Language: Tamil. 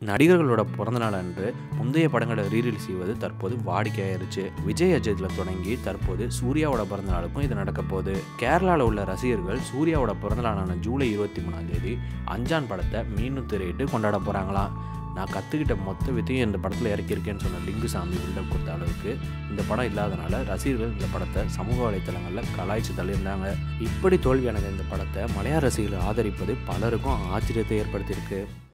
நடிகர்களோட பிறந்தநாள் அன்று முந்தைய படங்களை ரீரிலீஸ் செய்வது தற்போது வாடிக்கையாயிருச்சு. விஜய் அஜித்தில் தொடங்கி தற்போது சூர்யாவோட பிறந்தநாளுக்கும் இது நடக்க போகுது. கேரளாவில் உள்ள ரசிகர்கள் சூர்யாவோட பிறந்தநாளான ஜூலை 23 அஞ்சான் படத்தை மீண்டும் திரையிட்டு கொண்டாட போகிறாங்களாம். நான் கற்றுக்கிட்ட மொத்த வித்தையும் இந்த படத்தில் இறக்கியிருக்கேன்னு சொன்ன லிங்குசாமி பில்டப் கொடுத்த அளவுக்கு இந்த படம் இல்லாதனால ரசிகர்கள் இந்த படத்தை சமூக வலைத்தளங்களில் கலாய்ச்சி தள்ளியிருந்தாங்க. இப்படி தோல்வியானது இந்த படத்தை மலையாள ரசிகர்கள் ஆதரிப்பது பலருக்கும் ஆச்சரியத்தை ஏற்படுத்தியிருக்கு.